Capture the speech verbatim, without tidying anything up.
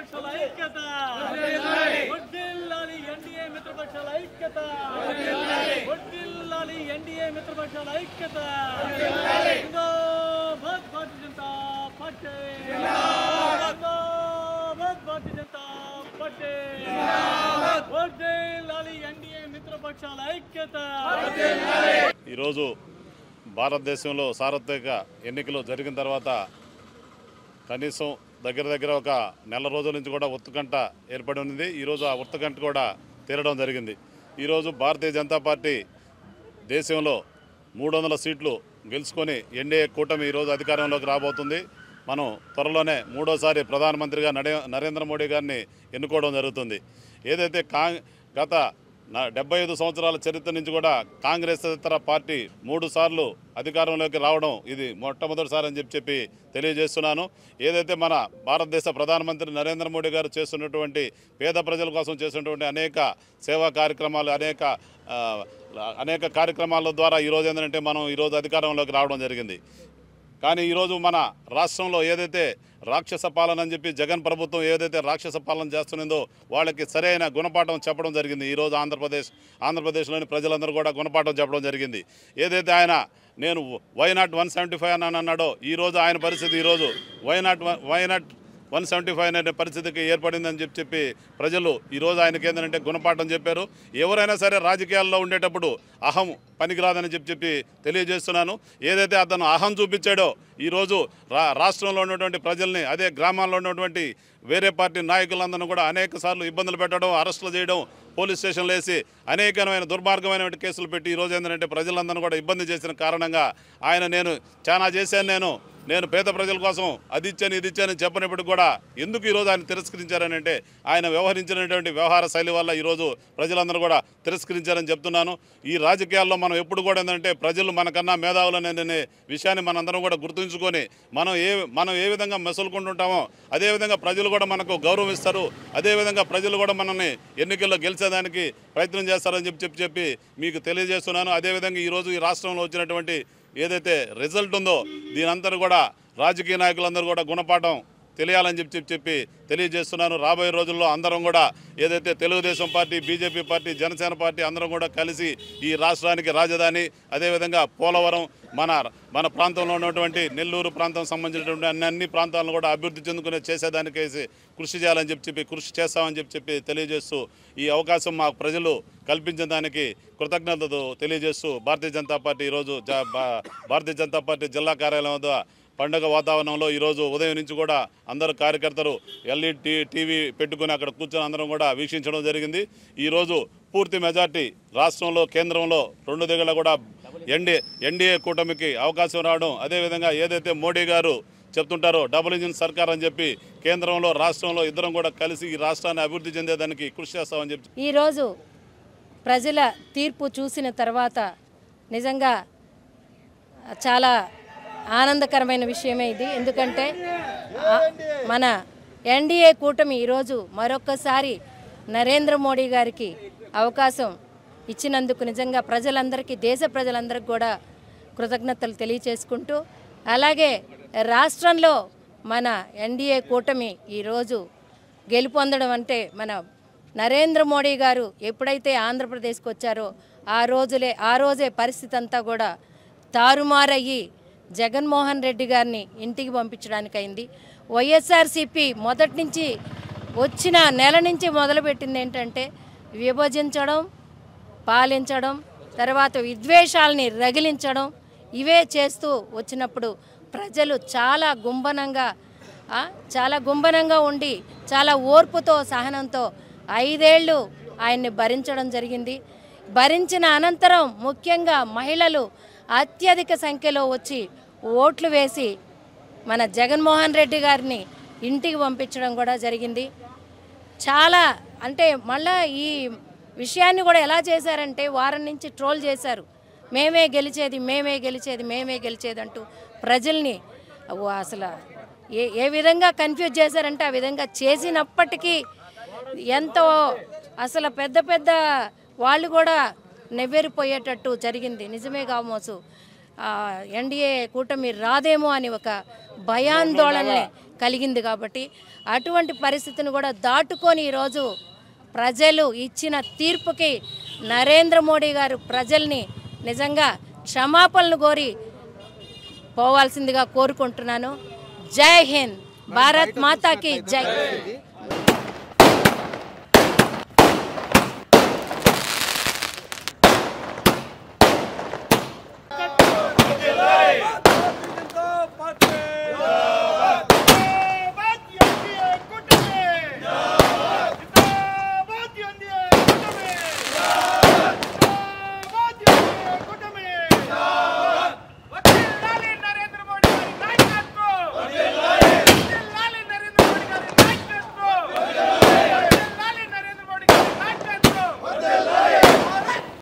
మిత్రపక్షాల ఐక్యత వర్ధిల్లాలి ఎన్డీఏ మిత్రపక్షాల ఐక్యత వర్ధిల్లాలి ఎన్డీఏ మిత్రపక్షాల ఐక్యత జిందాబాద్ భారతీయ జనతా పార్టీ జిందాబాద్ భారతీయ జనతా పార్టీ వర్ధిల్లాలి ఎన్డీఏ మిత్రపక్షాల ఐక్యత. ఈరోజు భారతదేశంలో సార్వత్రిక ఎన్నికలు జరిగిన తర్వాత కనీసం దగ్గర దగ్గర ఒక నెల రోజుల నుంచి కూడా ఉత్కంఠ ఏర్పడి ఉంది. ఈరోజు ఆ ఉత్కంఠ కూడా తీరడం జరిగింది. ఈరోజు భారతీయ జనతా పార్టీ దేశంలో మూడు వందల సీట్లు గెలుచుకొని ఎన్డీఏ కూటమి ఈరోజు అధికారంలోకి రాబోతుంది. మనం త్వరలోనే మూడోసారి ప్రధానమంత్రిగా నరేంద్ర మోడీ గారిని ఎన్నుకోవడం జరుగుతుంది. ఏదైతే కా గత డెబ్బై ఐదు సంవత్సరాల చరిత్ర నుంచి కూడా కాంగ్రెస్ ఇతర పార్టీ మూడు సార్లు అధికారంలోకి రావడం ఇది మొట్టమొదటిసారి అని చెప్పి చెప్పి తెలియజేస్తున్నాను. ఏదైతే మన భారతదేశ ప్రధానమంత్రి నరేంద్ర మోడీ గారు చేస్తున్నటువంటి పేద ప్రజల కోసం చేస్తున్నటువంటి అనేక సేవా కార్యక్రమాలు అనేక అనేక కార్యక్రమాల ద్వారా ఈరోజు ఏంటంటే మనం ఈరోజు అధికారంలోకి రావడం జరిగింది. కానీ ఈరోజు మన రాష్ట్రంలో ఏదైతే రాక్షస పాలన అని చెప్పి జగన్ ప్రభుత్వం ఏదైతే రాక్షస పాలన చేస్తున్నదో వాళ్ళకి సరైన గుణపాఠం చెప్పడం జరిగింది. ఈరోజు ఆంధ్రప్రదేశ్ ఆంధ్రప్రదేశ్లోని ప్రజలందరూ కూడా గుణపాఠం చెప్పడం జరిగింది. ఏదైతే ఆయన నేను why not one seventy five అని అన్నాడో ఈరోజు ఆయన పరిస్థితి ఈరోజు why not why not one seventy five అనే పరిస్థితికి ఏర్పడిందని చెప్పి చెప్పి ప్రజలు ఈరోజు ఆయనకి ఏంటంటే గుణపాఠం చెప్పారు. ఎవరైనా సరే రాజకీయాల్లో ఉండేటప్పుడు అహం పనికిరాదని చెప్పి చెప్పి తెలియజేస్తున్నాను. ఏదైతే అతను అహం చూపించాడో ఈరోజు రా రాష్ట్రంలో ఉన్నటువంటి ప్రజల్ని అదే గ్రామాల్లో ఉన్నటువంటి వేరే పార్టీ నాయకులందరూ కూడా అనేక సార్లు ఇబ్బందులు పెట్టడం అరెస్టులు చేయడం పోలీస్ స్టేషన్లు వేసి అనేకమైన దుర్మార్గమైన కేసులు పెట్టి ఈరోజు ఏంటంటే ప్రజలందరూ కూడా ఇబ్బంది చేసిన కారణంగా ఆయన నేను చాలా చేశాను నేను నేను పేద ప్రజల కోసం అది ఇచ్చాను ఇది ఇచ్చాను చెప్పినప్పటికీ కూడా ఎందుకు ఈరోజు ఆయన తిరస్కరించారని అంటే ఆయన వ్యవహరించినటువంటి వ్యవహార శైలి వల్ల ఈరోజు ప్రజలందరూ కూడా తిరస్కరించారని చెప్తున్నాను. ఈ రాజకీయాల్లో మనం ఎప్పుడు కూడా ఏంటంటే ప్రజలు మనకన్నా మేధావులనే విషయాన్ని మనందరం కూడా గుర్తుంచుకొని మనం ఏ మనం ఏ విధంగా మెసులుకుంటుంటామో అదేవిధంగా ప్రజలు కూడా మనకు గౌరవం ఇస్తారు. అదేవిధంగా ప్రజలు కూడా మనల్ని ఎన్నికల్లో గెలిచేదానికి ప్రయత్నం చేస్తారని చెప్పి చెప్పి చెప్పి మీకు తెలియజేస్తున్నాను. అదేవిధంగా ఈరోజు ఈ రాష్ట్రంలో వచ్చినటువంటి ఏదైతే రిజల్ట్ ఉందో దీనంతా కూడా రాజకీయ నాయకులందరూ కూడా గుణపాఠం తెలియాలని చెప్పి చెప్పి తెలియజేస్తున్నాను. రాబోయే రోజుల్లో అందరం కూడా ఏదైతే Telugu Desam party BJP party Janasena party అందరం కూడా కలిసి ఈ రాష్ట్రానికి రాజధాని అదేవిధంగా పోలవరం మన మన ప్రాంతంలో ఉన్నటువంటి నెల్లూరు ప్రాంతం సంబంధించినటువంటి అన్ని అన్ని ప్రాంతాలను కూడా అభివృద్ధి చెందుకునే చేసేదానికేసి కృషి చేయాలని చెప్పి చెప్పి కృషి చేస్తామని చెప్పి చెప్పి తెలియజేస్తూ ఈ అవకాశం మా ప్రజలు కల్పించిన దానికి కృతజ్ఞతలు తెలియజేస్తూ భారతీయ జనతా పార్టీ ఈరోజు భారతీయ జనతా పార్టీ జిల్లా కార్యాలయం వద్ద పండుగ వాతావరణంలో ఈరోజు ఉదయం నుంచి కూడా అందరు కార్యకర్తలు ఎల్ఈడి టీవీ పెట్టుకుని అక్కడ కూర్చొని అందరం కూడా వీక్షించడం జరిగింది. ఈరోజు పూర్తి మెజార్టీ రాష్ట్రంలో కేంద్రంలో రెండు దగ్గర కూడా ఎన్డీ ఎన్డీఏ కూటమికి అవకాశం రావడం అదేవిధంగా ఏదైతే మోడీ గారు చెప్తుంటారో డబుల్ ఇంజిన్ సర్కార్ అని చెప్పి కేంద్రంలో రాష్ట్రంలో ఇద్దరం కూడా కలిసి ఈ రాష్ట్రాన్ని అభివృద్ధి చెందేదానికి కృషి చేస్తామని చెప్పి ఈరోజు ప్రజల తీర్పు చూసిన తర్వాత నిజంగా చాలా ఆనందకరమైన విషయమే ఇది. ఎందుకంటే మన ఎన్డీఏ కూటమి ఈరోజు మరొక్కసారి నరేంద్ర మోడీ గారికి అవకాశం ఇచ్చినందుకు నిజంగా ప్రజలందరికీ దేశ ప్రజలందరికీ కూడా కృతజ్ఞతలు తెలియచేసుకుంటూ అలాగే రాష్ట్రంలో మన ఎన్డీఏ కూటమి ఈరోజు గెలుపొందడం అంటే మన నరేంద్ర మోడీ గారు ఎప్పుడైతే ఆంధ్రప్రదేశ్కి వచ్చారో ఆ రోజులే ఆ రోజే పరిస్థితి అంతా కూడా తారుమారయ్యి జగన్మోహన్ రెడ్డి గారిని ఇంటికి పంపించడానికి అయింది. వైఎస్ఆర్సీపీ మొదటి నుంచి వచ్చిన నెల నుంచి మొదలుపెట్టింది ఏంటంటే విభజించడం పాలించడం తర్వాత విద్వేషాలని రగిలించడం ఇవే చేస్తూ వచ్చినప్పుడు ప్రజలు చాలా గుంబనంగా చాలా గుంబనంగా ఉండి చాలా ఓర్పుతో సహనంతో ఐదేళ్లు ఆయన్ని భరించడం జరిగింది. భరించిన అనంతరం ముఖ్యంగా మహిళలు అత్యధిక సంఖ్యలో వచ్చి ఓట్లు వేసి మన జగన్మోహన్ రెడ్డి గారిని ఇంటికి పంపించడం కూడా జరిగింది. చాలా అంటే మళ్ళా ఈ విషయాన్ని కూడా ఎలా చేశారంటే వారం నుంచి ట్రోల్ చేశారు. మేమే గెలిచేది మేమే గెలిచేది మేమే గెలిచేది అంటూ ప్రజల్ని అసలు ఏ ఏ విధంగా కన్ఫ్యూజ్ చేశారంటే ఆ విధంగా చేసినప్పటికీ ఎంతో అసలు పెద్ద పెద్ద వాళ్ళు కూడా నెవ్వెరిపోయేటట్టు జరిగింది. నిజమే కామోసు ఎన్డీఏ కూటమి రాదేమో అని ఒక భయాందోళనని కలిగింది. కాబట్టి అటువంటి పరిస్థితిని కూడా దాటుకొని ఈరోజు ప్రజలు ఇచ్చిన తీర్పుకి నరేంద్ర మోడీ గారు ప్రజల్ని నిజంగా క్షమాపణలు కోరి పోవాల్సిందిగా కోరుకుంటున్నాను. జై హింద్, భారత్ మాతాకి జై.